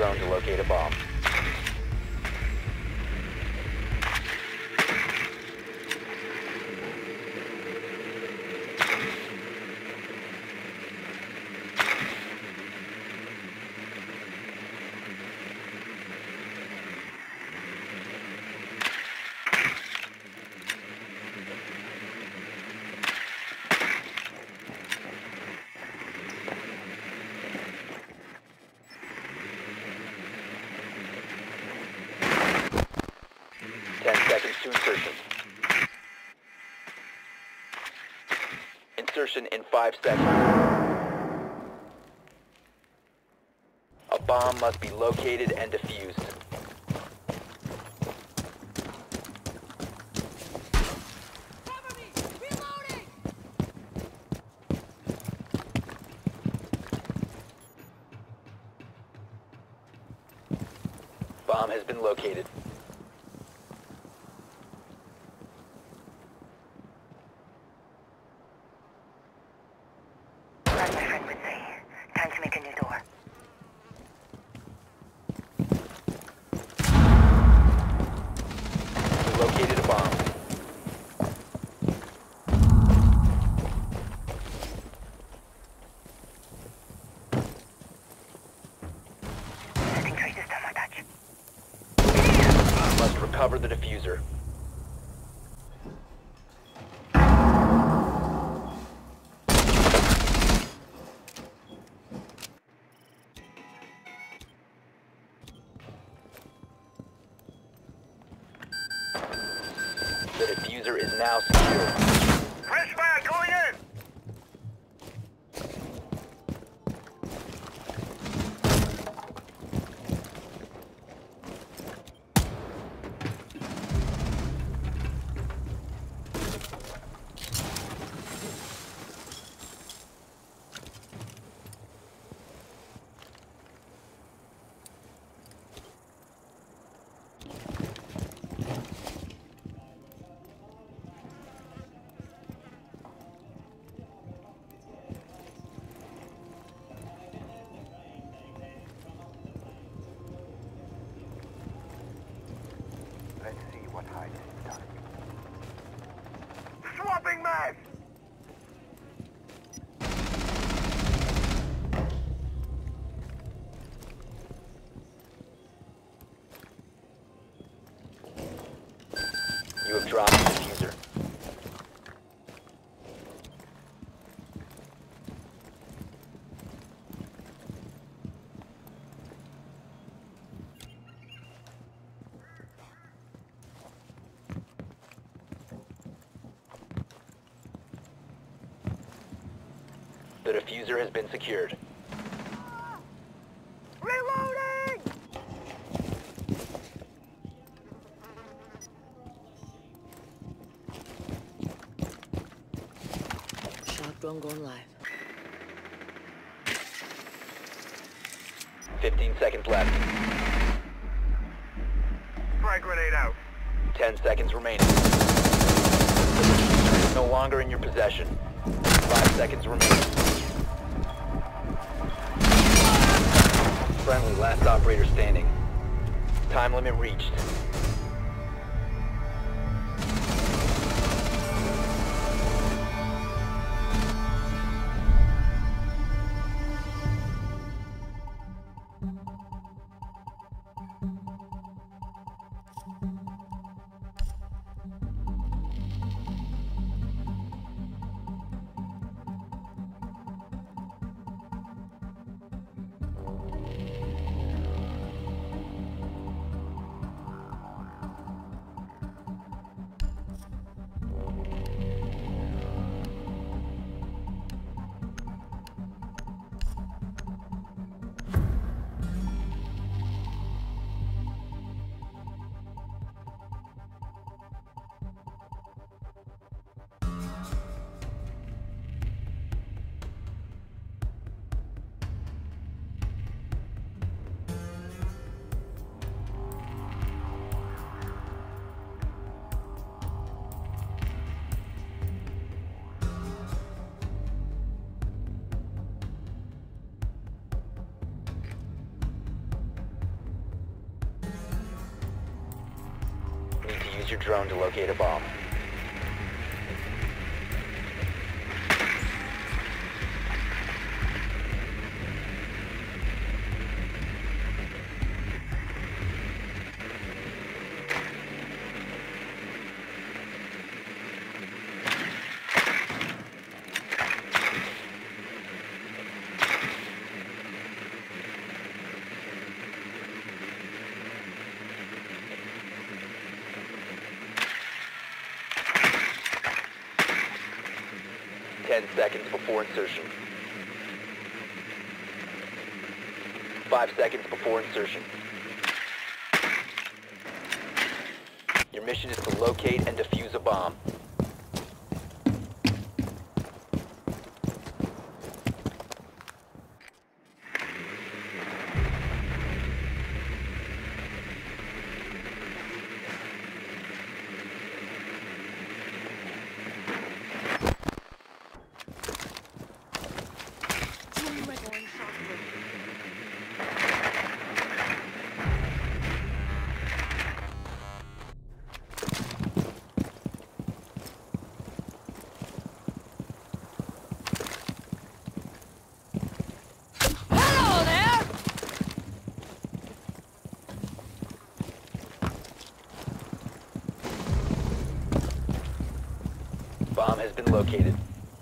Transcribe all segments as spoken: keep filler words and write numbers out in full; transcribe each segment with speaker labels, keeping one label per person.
Speaker 1: drone to locate a bomb. Ten seconds to insertion. Insertion in five seconds. A bomb must be located and defused.
Speaker 2: Cover me! Reloading!
Speaker 1: Bomb has been located.
Speaker 3: Like my friend would say, time to make a new door.
Speaker 1: We located a bomb.
Speaker 3: Setting traces down my touch.
Speaker 1: Must recover the diffuser. The diffuser is now secure.
Speaker 4: Fresh fire going in! Let's see what hides in the dark. Swapping mags!
Speaker 1: You have dropped the diffuser. The diffuser has been secured.
Speaker 4: Reloading!
Speaker 2: Shock drone going live.
Speaker 1: Fifteen seconds left.
Speaker 4: Frag grenade out.
Speaker 1: Ten seconds remaining. The diffuser is no longer in your possession. Five seconds remaining. Friendly, last operator standing. Time limit reached. your drone to locate a bomb. Ten seconds before insertion. Five seconds before insertion. Your mission is to locate and defuse a bomb.
Speaker 2: Hello there!
Speaker 1: Bomb has been located.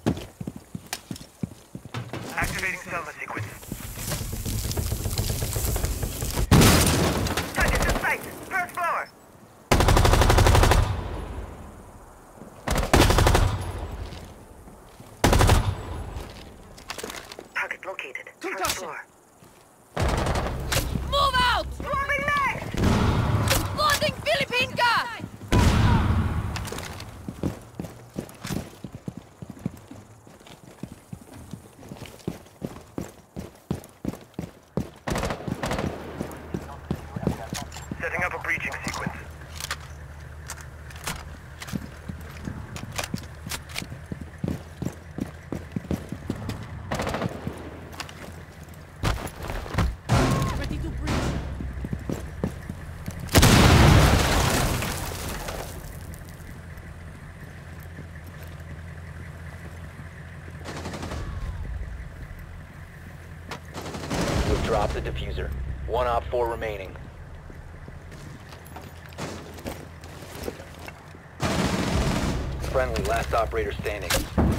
Speaker 4: Activating Selma sequence.
Speaker 3: Target in sight! First floor! Target located. First
Speaker 2: Concussion.
Speaker 3: floor.
Speaker 2: Move out!
Speaker 3: Swarming next!
Speaker 2: Loading Filipinka!
Speaker 4: Setting up a breaching sequence.
Speaker 2: Ready to breach.
Speaker 1: You've dropped the diffuser. One op four remaining. Friendly, last operator standing.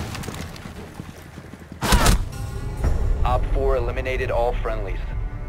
Speaker 1: Op four eliminated all friendlies.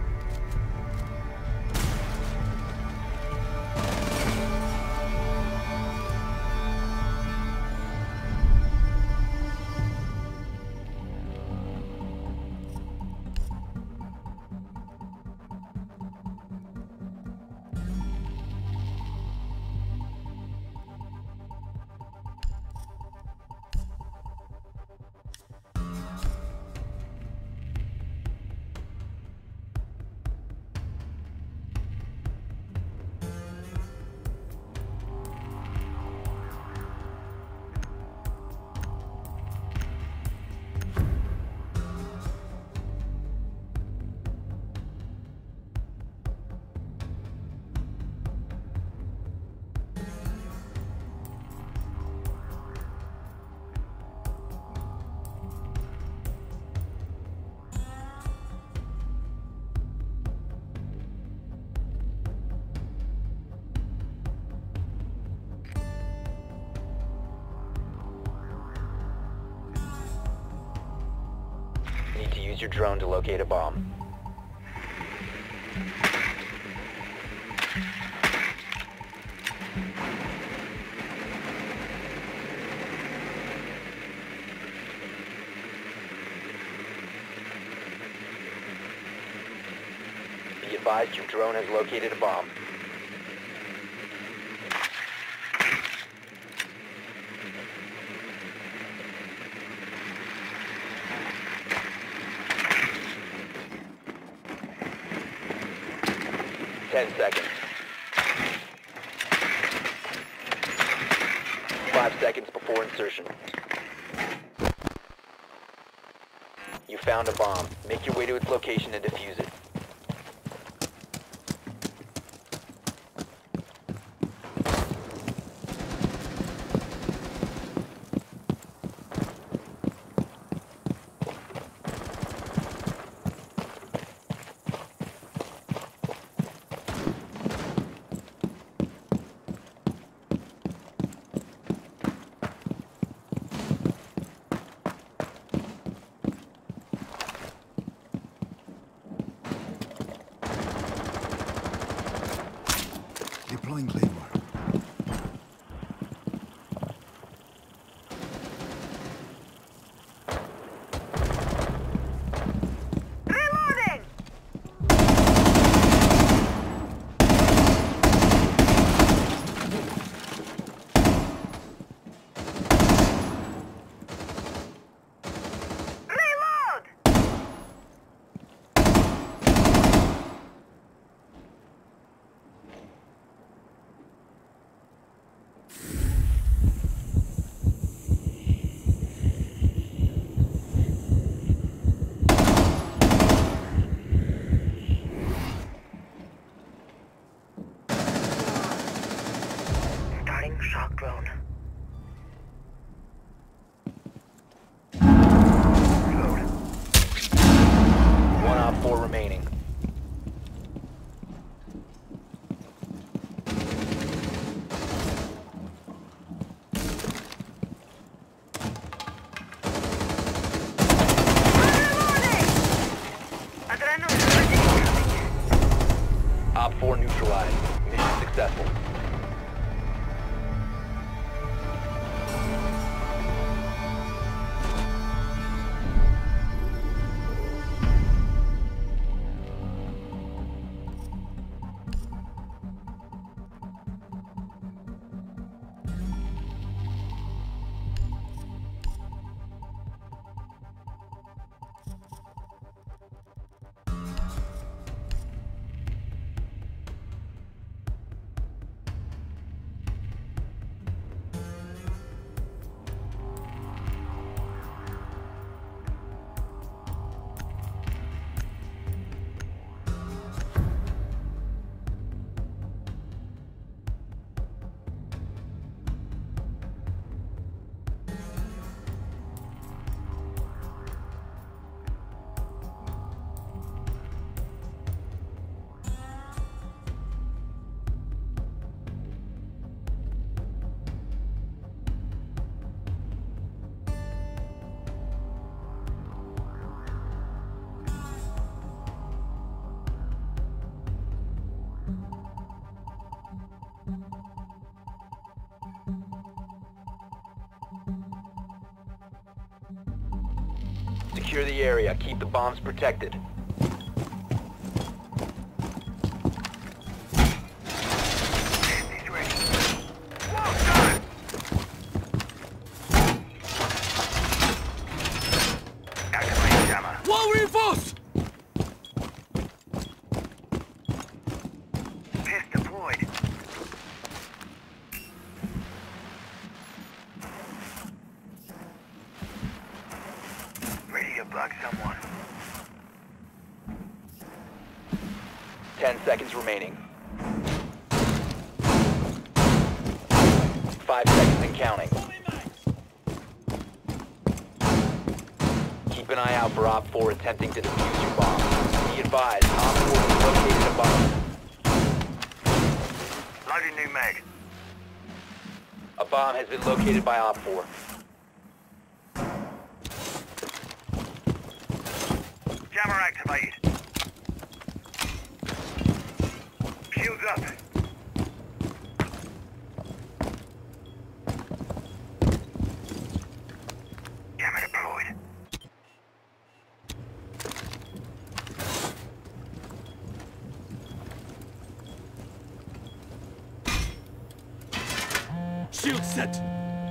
Speaker 1: Need to use your drone to locate a bomb. Be advised your drone has located a bomb. Ten seconds. Five seconds before insertion. You found a bomb. Make your way to its location and defuse it.
Speaker 5: Throwing Claymore.
Speaker 3: Reloading! Reload! Starting shock drone. Reload.
Speaker 1: One op four remaining. Op four neutralized. Mission successful. Secure the area. Keep the bombs protected.
Speaker 3: He's ready. Well done! Activate jammer.
Speaker 5: Wall reinforced!
Speaker 3: Piss deployed. Ready to bug someone.
Speaker 1: Ten seconds remaining. Five seconds and counting. Keep an eye out for Op four attempting to defuse your bomb. Be advised, Op four has located a bomb.
Speaker 3: Loading new mag.
Speaker 1: A bomb has been located by Op four.
Speaker 3: Jammer activated. Shields up. Jammer deployed.
Speaker 5: Shield set!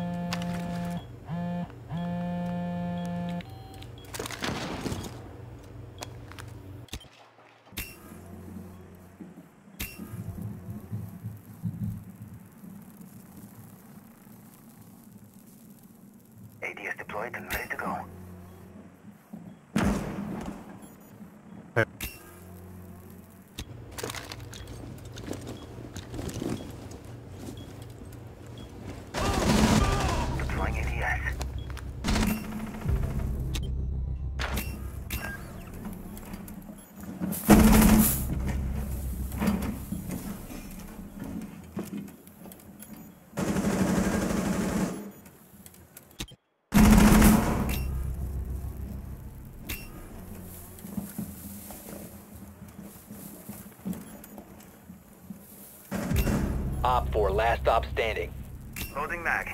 Speaker 3: A D S deployed and ready to go. Deploying A D S.
Speaker 1: Op four, last stop standing.
Speaker 3: Loading mag.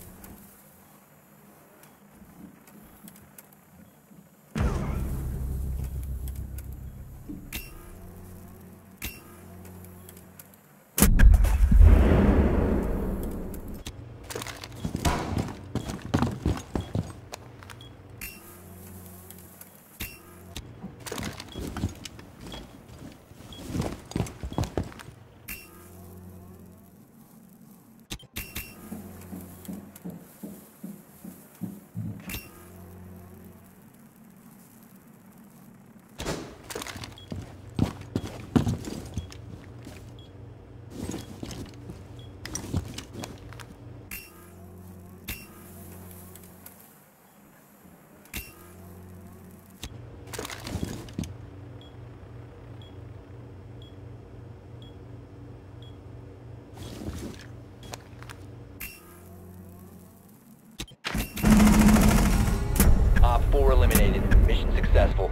Speaker 1: Op four eliminated. Mission successful.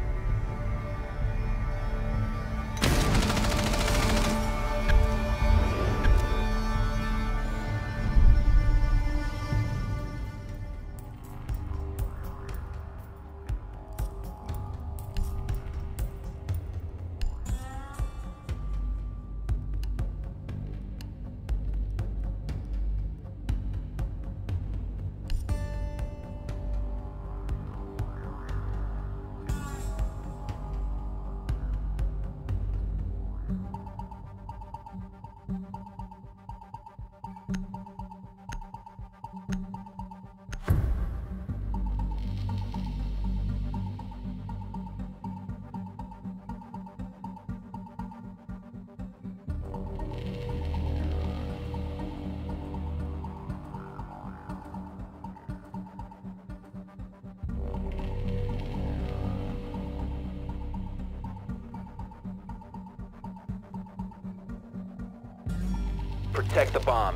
Speaker 1: Protect the bombs.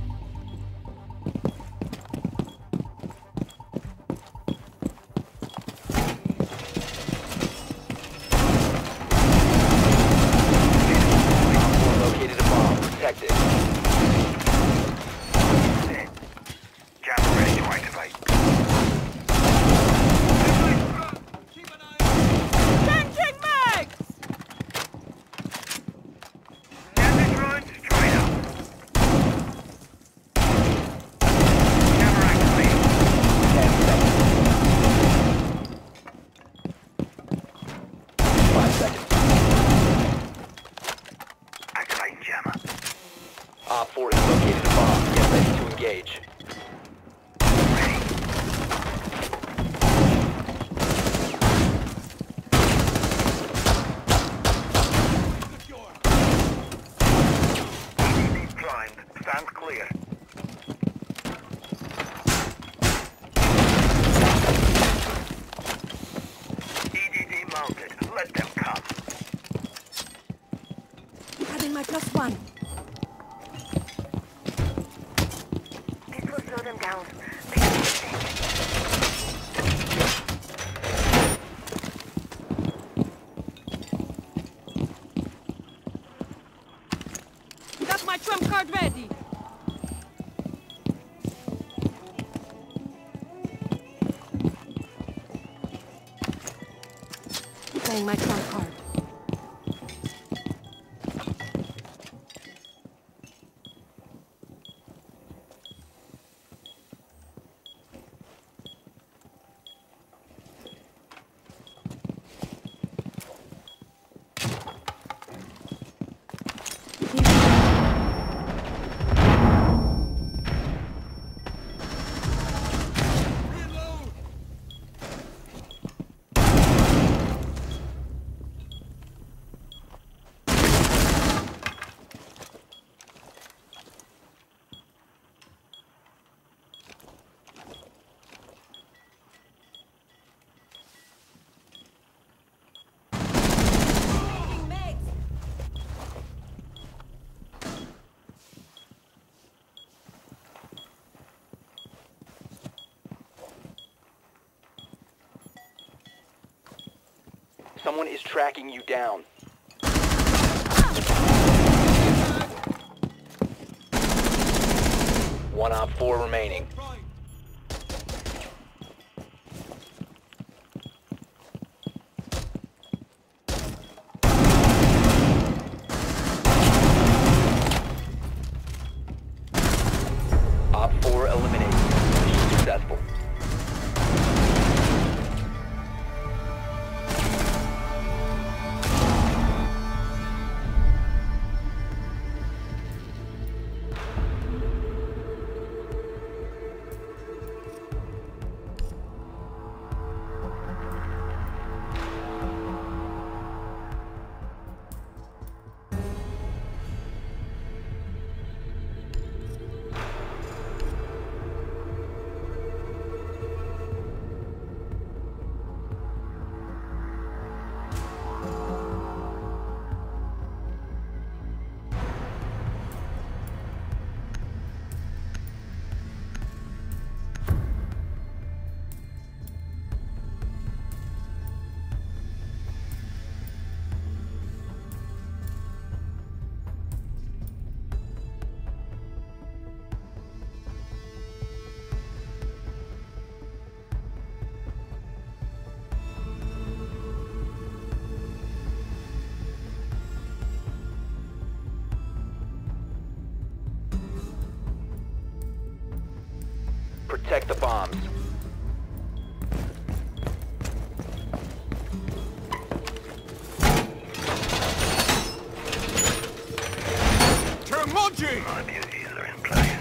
Speaker 1: Op four located a bomb. Protect it.
Speaker 3: Jammer ready to activate.
Speaker 2: Changing mags!
Speaker 3: Damage run straight up. Jammer activated.
Speaker 1: Ten seconds. Five seconds.
Speaker 3: Activating jammer.
Speaker 1: Op four has located a bomb. Get ready to engage.
Speaker 3: Ready. E D D primed. Stand clear. E D D mounted. Let them come.
Speaker 2: Adding my plus one.
Speaker 3: This will slow them down. They can mistake.
Speaker 2: Got my trump card ready. Playing my trump card.
Speaker 1: Someone is tracking you down. One op four remaining. Op four eliminated. Mission successful. Protect the bombs.
Speaker 5: Termoji!
Speaker 4: My beauties are in place.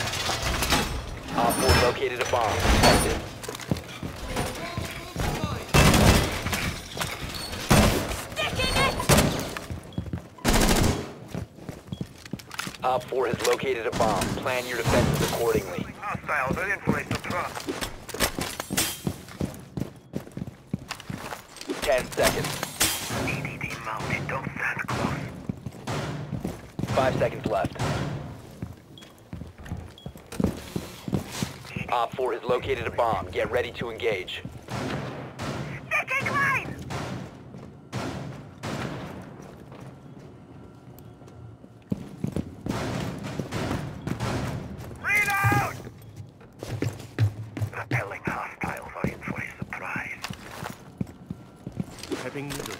Speaker 1: Op four located a bomb. Protect it. Op four has located a bomb. Plan your defenses accordingly.
Speaker 4: Hostiles are in place to trust.
Speaker 1: Ten seconds.
Speaker 4: E D D mounted, don't stand close.
Speaker 1: Five seconds left. Op four has located a bomb. Get ready to engage.
Speaker 3: Taking line!
Speaker 4: Reload! Repelling hostiles are in for a surprise.
Speaker 5: Having the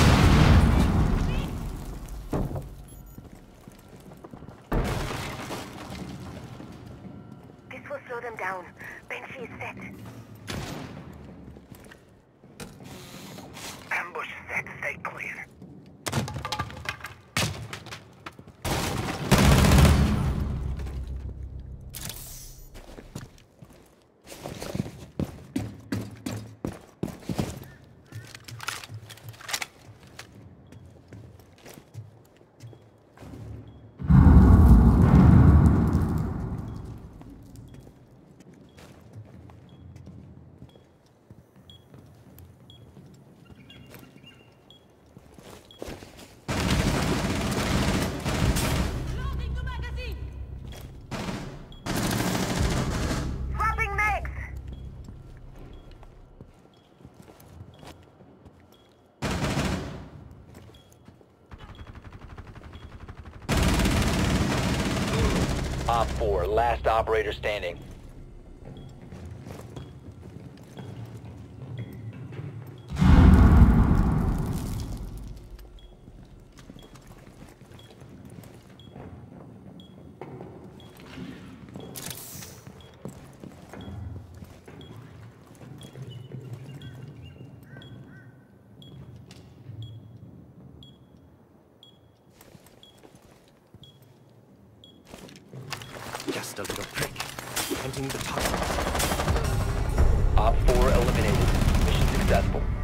Speaker 3: This will slow them down. Banshee is set.
Speaker 4: Ambush set, stay clear.
Speaker 2: Loading the magazine!
Speaker 3: Dropping mags!
Speaker 1: Op four, last operator standing.
Speaker 5: just a little prick. Hunting the target.
Speaker 1: Op four eliminated. Mission successful.